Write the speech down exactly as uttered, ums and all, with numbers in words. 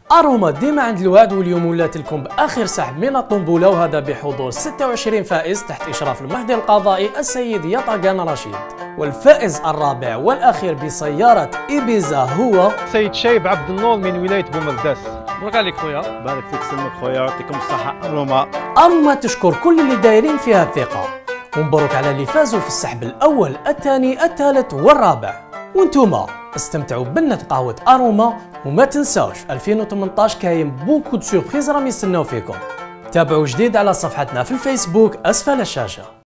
أروما ديما عند الوعد، واليوم ولات لكم بآخر سحب من الطنبولة، وهذا بحضور ستة وعشرين فائز تحت إشراف المهدي القضائي السيد يطاقان رشيد. والفائز الرابع والأخير بسيارة إيبيزا هو سيد شايب عبد النور من ولاية بومرداس. مبروك عليك خويا. بارك فيك سمك خويا، يعطيكم الصحة. أروما أروما تشكر كل اللي دايرين فيها الثقة، ومبروك على اللي فازوا في السحب الأول الثاني الثالث والرابع. وانتوما استمتعوا بنة قهوة أروما، وما تنساوش في ألفين وثمنطاش كاين بوكو دو سوربريز راهم يستناو فيكم. تابعوا جديد على صفحتنا في الفيسبوك أسفل الشاشة.